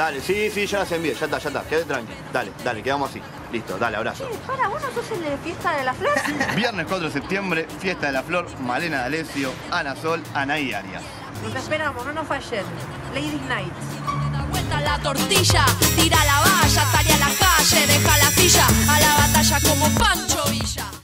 Dale, sí, ya las envié, ya está, quédate tranqui. Dale, quedamos así. Listo, dale, abrazo. Para, ¿vos no sos el de Fiesta de la Flor? Viernes 4 de septiembre, Fiesta de la Flor, Malena D'Alessio, Ana Sol, Anaí Arias. Nos esperamos, no nos fallen. Ladies Night. Da vuelta la tortilla, tira la valla, tarea la calle, deja la silla, a la batalla como Pancho Villa.